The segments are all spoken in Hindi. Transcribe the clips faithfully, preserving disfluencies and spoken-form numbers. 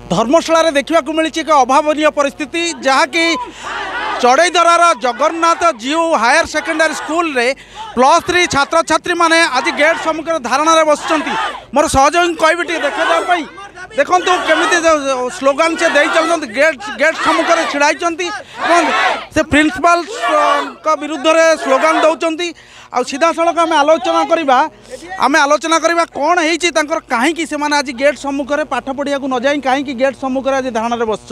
धर्मशाला देखा मिली एक अभावन परिस्थिति जहाँकि चढ़ईधरार जगन्नाथ जीव हायर सेकेंडरी स्कूल रे प्लस थ्री छात्र छात्री माने आज गेट सम्मुखें धारणा बस मोर सहयोगी कहबी देखा देखु केमी स्लोगान से दे चलते गेट गेट सम्मुखें छिड़ाई से प्रिंसिपाल विरुद्ध में स्लोगान दौरान आ सीधा सड़क आम आलोचना करवा आम आलोचना करवा कौन है कहीं से आज गेट सम्मुखें पाठ पढ़िया न जाए कहीं गेट सम्मुखें आज धारणा बस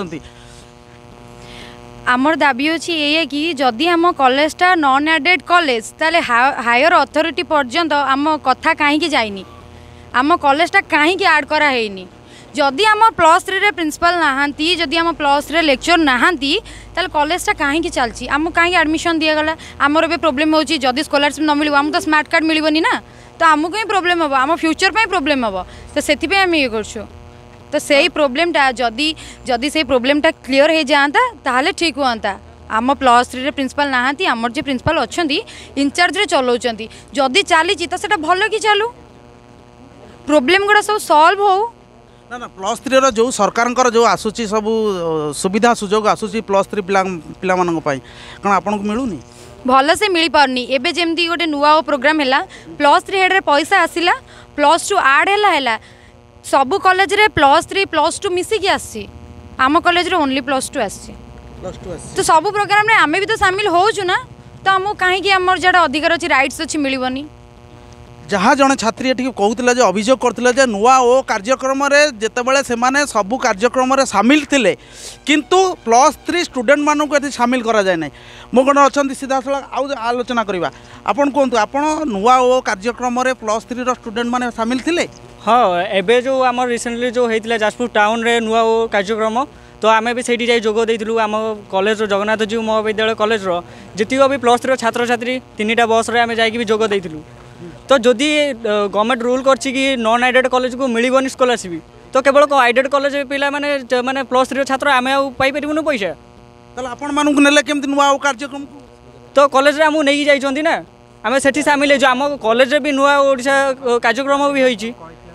आमर दाबी अच्छी ये कि जदि आम कॉलेजटा नॉन एडेड कॉलेज ताले हायर अथॉरिटी पर्यंत आम कथा कहीं जाइनी आम कॉलेजटा कहीं ऐड करा हैनी जदि आम प्लस थ्री रे प्रिंसिपल नहांती जदि आम प्लस थ्री लेक्चर नहांती ताले कॉलेजटा कहीं चलती आम कहीं एडमिशन दिगला आमर भी प्रोब्लेम होची जदि स्कॉलरशिप न मिल आम तो स्मार्ट कार्ड मिलबनी ना तो आमको ही प्रोब्लेम हम आम फ्यूचर पे प्रोब्लेम हम तो से आम ये कर तो से प्रोब्लेमटा जदि जदि से प्रोब्लेमटा क्लीयर हो जाता ताहले ठीक हुआ आम प्लस थ्री रे प्रिंसिपल नहांती आमर जे प्रिंसिपल अच्छा इनचार्ज रे चलाउछंती जदि चली तो सेटा भल कि चलू प्रोब्लेम गुड़ा सब सॉल्व हो ना ना प्लस थ्री रो जो सरकार जो आसूची सब सुविधा सुजोग आसूची प्लस थ्री पिला पिला मानन पई कण आपन को मिलुनी भल से मिल पारनी एबे जेमती गोटे नुआ प्रोग्राम हैला प्लस थ्री हेड रे पैसा आसिला प्लस टू आड हैला हैला सबु कॉलेज रे प्लस थ्री प्लस टू मिसिकी आसी आम कॉलेज रे ओनली प्लस टू आसी प्लस टू आसी तो सबु प्रोग्राम रे आमे भी तो शामिल होचु ना तो हमको कहीं कि हमर जड़ा अधिकार अछि राइट्स अछि मिलिबनी जहाँ जड़े छात्री ये कहते जो अभियोग करते नुआ ओ कार्यक्रम जितेबाला से सबू कार्यक्रम सामिल थे किंतु प्लस थ्री स्टूडेंट मानक ये सामिल करा जाए ना मो कौन अच्छा सीधा सड़क आउ आलोचना करवा आपन कहतु आप नुआ ओ कार्यक्रम प्लस थ्री स्टूडेंट मैंने सामिल थे हाँ एबे जो आम रिसेंटली जो होता जाजपुर टाउन रे नुआ ओ कार्यक्रम तो आम भी से जोग देलु आम कॉलेज जगन्नाथ जीव महाविद्यालय कॉलेज जीतक भी प्लस थ्री छात्र छात्री तीन टा बस रे आम जाकि जोग देलु तो जदि गवर्नमेंट रूल करछि कि नॉन एडेड कॉलेज को मिलबनी स्कॉलरशिप तो केवल एडेड कॉलेज पिला माने माने प्लस थ्री छात्र आम पाई परिबुन पैसा ताले आपण मानकु नेले केमति नुआ कार्यक्रम तो कॉलेज रे हमहु नै जाइछन्ती ना आम सेठी शामिल है जो आम कॉलेज रे भी नुआ ओडिशा कार्यक्रम भी होइछि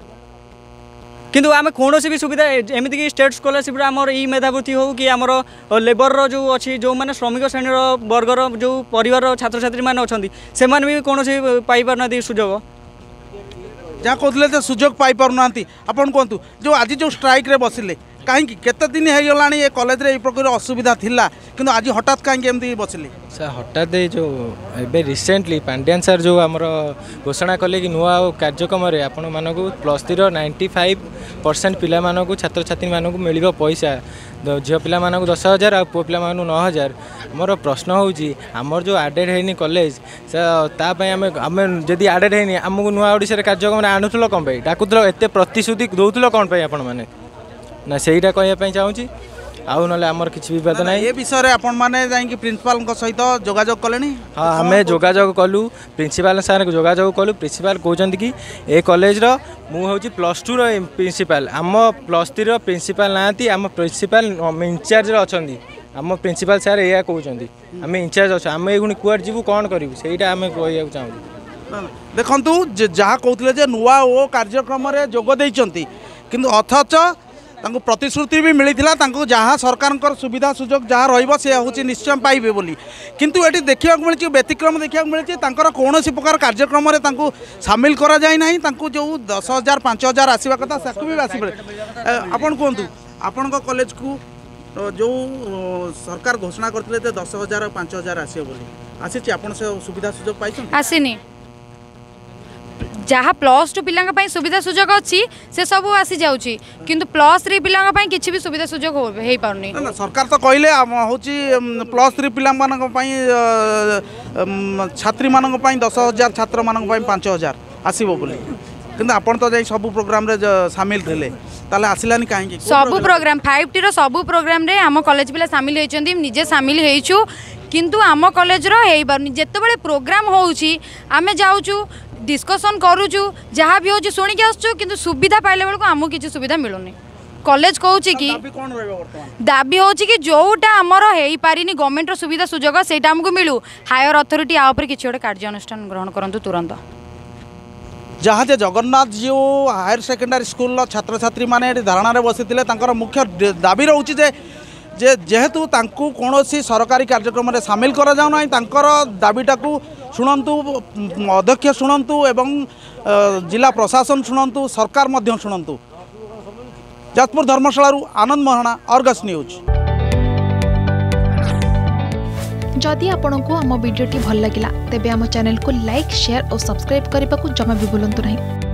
किंतु आम कौन भी सुविधा एमती कि स्टेट स्कॉलरशिप आमर ई मेधावृत्ति हो कि आमर लेबर रो जो अच्छी जो मैंने श्रमिक श्रेणी वर्गर जो परिवार छात्र छात्री मैंने अच्छा से भी कौन पाई पारना सुजोग जहाँ कहते सुजोग पाई पारना आपन कहतु जो आज जो स्ट्राइक रे बसिले कहीं केते दिन हो गलानी ये कॉलेज रे ए प्रकार असुविधा थिला किंतु आज हठात कहीं एमती बसिले सर हठात जो एबे रिसेंटली पांड्यान सर जो आमर घोषणा कले कि नुआ कार्यक्रम आपण मानक plus three ninety five percent पिला मानक छात्र छात्री मानक मिल पैसा झील पिला मानक दस हजार आ पुओ पिला मानक नौ हजार मोर प्रश्न होउची आमर जो आडेड हैनी कॉलेज तापाई आम आम जदि आडेड हैनी आमको नुआ ओडिशा कार्यक्रम आणुल कौन पाई डाकुल एत प्रतिश्रुति दौल कौन पाई आपण मैंने ना सहीटा कहवाई चाहूँगी आउ ना आमर किसी विवाद ना ये विषय आपण मैंने जाकि प्रिंसिपाल सहित जोगाजोग कले हाँ आम जोगाजोग कलु प्रिंसिपाल सार जोगाजोग कलु प्रिंसिपाल कहते कि ए कॉलेज मुझे प्लस टू प्रिंसिपाल आम प्लस थ्री प्रिंसिपाल नहांती आम प्रिंसिपाल इनचार्ज अच्छा आम प्रिंसिपाल सार या कहते आम इनचार्ज अच्छा आम ये कुआड जीवु कौन करूँ से आम कह चाहूँ देखु जहाँ कहते नुआ ओ कार्यक्रम जोगदे किंतु अथच तांको प्रतिश्रुति भी मिलता जहाँ सरकार सुविधा सुजोग जहाँ रही हूँ निश्चय पाइबे बोली किंतु ये देखा मिली व्यतिक्रम देखा मिली कौन प्रकार कार्यक्रम सामिल करा जाए ना जो दस हजार पाँच हजार आसवा कथा भी आस आपन कहतु आपण कॉलेज को जो सरकार घोषणा करते दस हजार पाँच हजार आसो बोली आसी आपन से सुविधा सुजोग पाई आसीनी जहाँ प्लस टू पिला सुविधा सुजोग अच्छी से सब आसी जाऊँगी किंतु प्लस थ्री पिला किसी भी सुविधा सुजोग हो पारनी सरकार तो कहले हूँ प्लस थ्री पिला छात्री मान दस हजार छात्र मान पाँच हजार आसो बोली किंतु आपन तो जाई सब प्रोग्राम रे शामिल थे ताले आसिलानी कहीं सब प्रोग्राम फाइव टी रो सब प्रोग्राम रे आम कॉलेज पिला शामिल होइचंदी निजे शामिल होइछु किंतु आम कॉलेज रो हेई पारनी जेतेबेले प्रोग्राम होउची आमे जाउछु डिस्कसन करूचु जहाँ भी हो शुणी के आसचु किंतु सुविधा पाइले बेलू आमको किसी सुविधा मिलूनी कॉलेज कहूँ कि दाबी हो कि जोटा आमर हो पारिनी गवर्नमेंट सुविधा सुजोग सेटा आमको मिलू हायर अथॉरिटी आ ऊपर किसी गोटे कार्यानुष्ठान ग्रहण करंतु तुरंत जहाँ जे जगन्नाथ जीव हायर सेकेंडरी स्कूल छात्र छात्री मैंने धारणा बसी मुख्य दाबी रोचे जे जे जेहेतु तांकु कौनसी सरकारी कार्यक्रम में सामिल करा जाऊ ना तांकर दाबीटा को शुणु अध्यक्ष शुणु एवं जिला प्रशासन शुणु सरकार मध्य शुणु। Jajpur Dharmasala Anand Mahana Argus news. जदि आपंक आम भिडी भल लगा तेब आम चैनल को लाइक शेयर और सब्सक्राइब करने को जमा भी भूलु नहीं।